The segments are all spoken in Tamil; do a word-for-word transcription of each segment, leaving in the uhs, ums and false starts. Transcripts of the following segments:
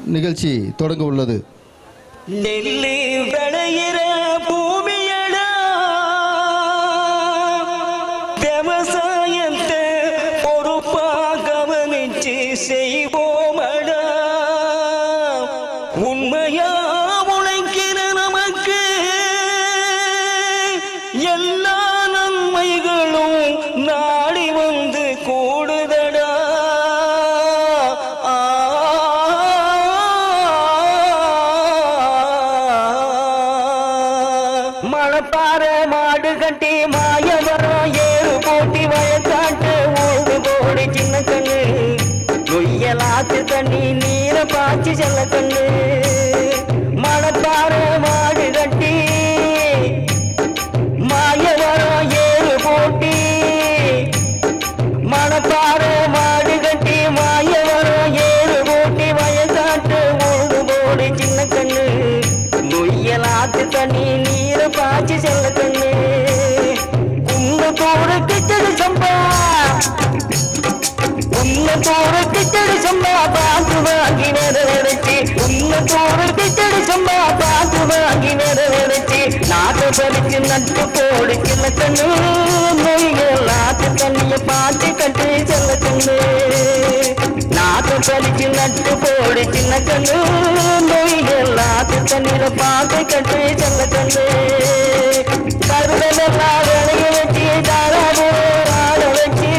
நிகழ்ச்சி தொடங்க உள்ளது. நெல்லி விளையிற பூமியடா, விவசாயத்தை பொறுப்பாக கவனிச்சு செய்வோமடா. உண்மையா உழைக்கிற நமக்கு எல்லா நன்மைகளும் நாடி வந்து கூடுதடா. மணப்பாற மாடு கட்டி மாயவரம் ஏறு போட்டி வயக்காட்டு ஊடு போடி சின்ன கண்ணு, நொய்யலாத்து தண்ணி நீர பாய்ச்சி செல்ல கண்ணு. மணப்பாற மாடு கட்டி மாயவரம் ஏறு போட்டி, மணப்பாற மாடு கட்டி மாயவரம் ஏறு போட்டி வயக்காட்டு ஊடு போடி சின்ன கண்ணு, நொய்யலாத்து தண்ணி நீர பாய்ச்சி செல்ல கண்ணு. உன்ன தோற கிச்சடி சம்பா, உன்ன தோற கிச்சடி சம்பா பார்த்து வாங்கி நிறைவேறச்சு, உன்ன தோற கிச்சடி சம்பா பார்த்து வாங்கி நிறைவேறச்சு. நாட்டு பறிச்சு நட்டு போடு சின்ன கண்ணு, நொய்யலாத்து தண்ணிய பாய்ச்சி கட்டி செல்ல கண்ணு. நாட்டு பறிச்சு நட்டு போடு சின்ன கண்ணு, நொய்யலாத்து தண்ணியில பாய்ச்சி கட்டி செல்ல கண்ணு. கருதலெல்லாம் விளைய வச்சு தாராபுரம் ஆட வச்சு,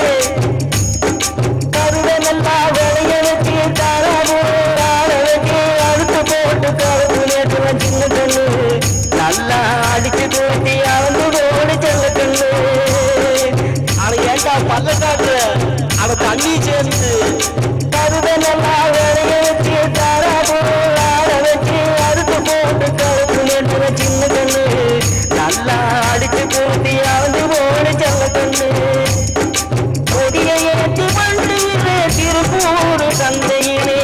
கருதலெல்லாம் விளைய வச்சு தாராபுரம் ஆட வச்சு, அறுத்து போட்டு கருப்பு நேற்று சின்ன கண்ணு, நல்லா அடிச்சு தூட்டி அவந்து ஓடி செல்ல கண்ணு. அதை ஏண்டா பள்ளக்காட்டுல அவ தண்ணி சேர்ந்து கருதலெல்லாம் விளைய வச்சு தாராபுரம் ஆட வச்சு, அறுத்து போட்டு கருப்பு நேற்று சின்ன கண்ணு, நல்லா அடிச்சு தூட்டி அவந்து ஓடி செல்ல கண்ணு. கொடிய ஏற்றி வண்டியிலே திருப்பூர் சந்தையிலே,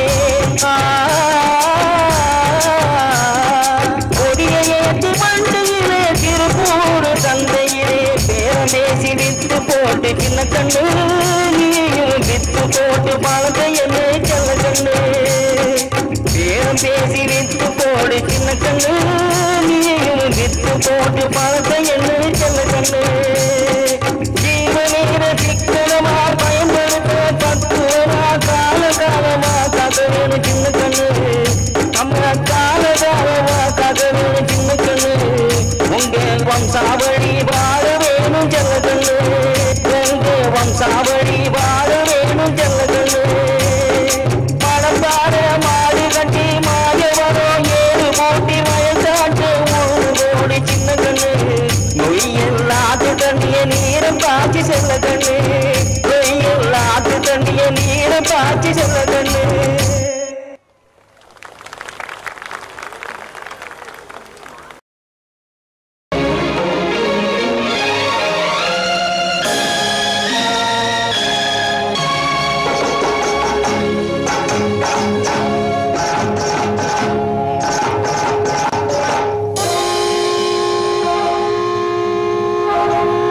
கொடிய ஏற்றி வண்டியிலே திருப்பூர் சந்தையிலே, பேரம் பேசி வித்து போட்டு சின்ன கண்ணு, நீயும் வித்து போட்டு பழத்தை என்ன செல்ல கண்ணு. பேரம் பேசி வித்து போடு சின்ன கண்ணு, நீயும் வித்து போட்டு பழத்தை என்ன செல்ல கண்ணு. ஜீவநீர சிக்கனமா பயன்படுத்த பத்துவனா கால காலமா கதவேனு சின்ன கண்ணு, நம்ம கால காலமா கதவேனு சின்ன கண்ணு. உங்க வம்சாவளி வாழ வேணும் செல்ல கண்ணு, உங்க வம்சாவளி வாழ வேணும் செல்ல கண்ணு. மணப்பாற மாடு கட்டி மாயவரம் ஏறு போட்டி வயசாட்டு ஊரு போடி சின்ன கண்ணு, நொய்யல்லாத்து தண்ணிய நீரம் பாய்ச்சி செல்ல கண்ணு, நொய்யல்லாத்து தண்ணிய நீரம் பாய்ச்சி செல்ல கண்ணு.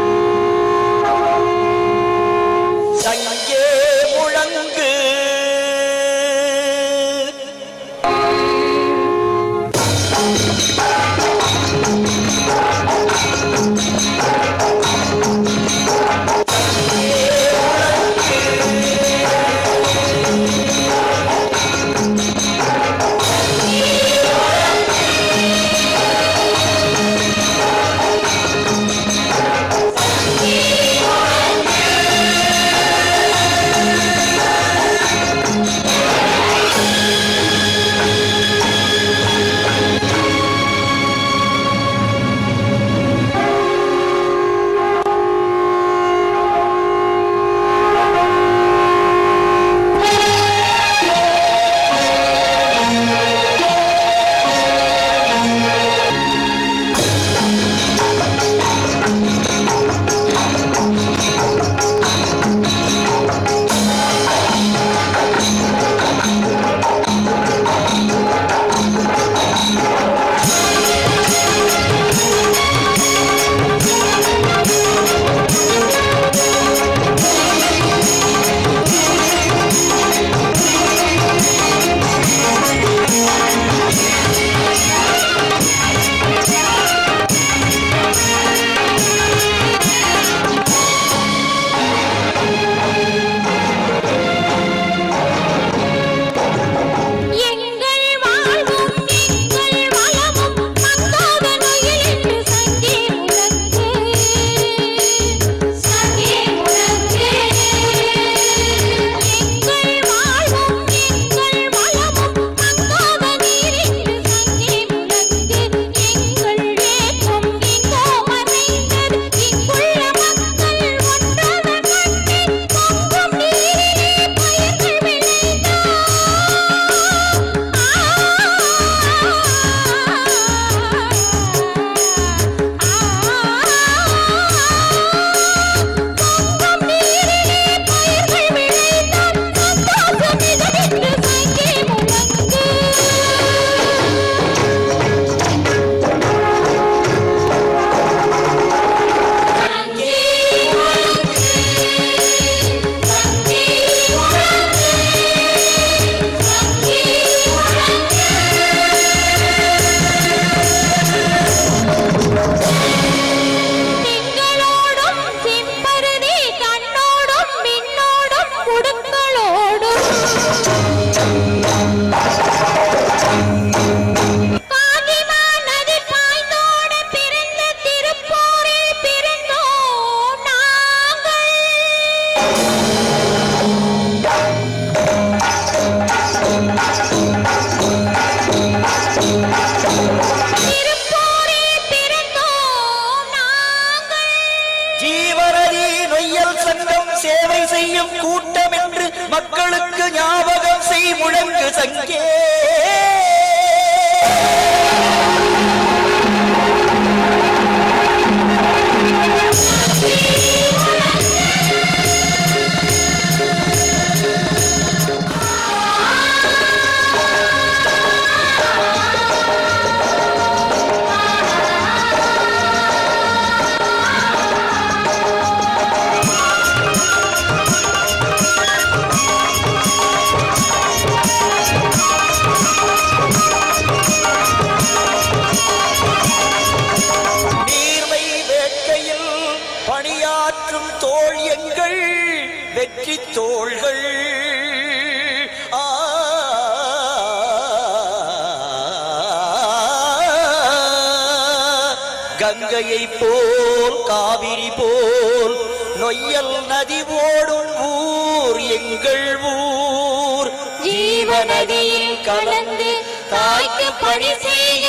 சங்கே முழங்கு ஞாபகம் செய் முழங்கு சங்கே வெற்றி தோள்கள் கங்கையை போல் காவிரி போல் நொய்யல் நதி ஓடும் ஊர் எங்கள் ஊர் ஜீவநதியில் கலந்து தாய்க்கு பணி செய்ய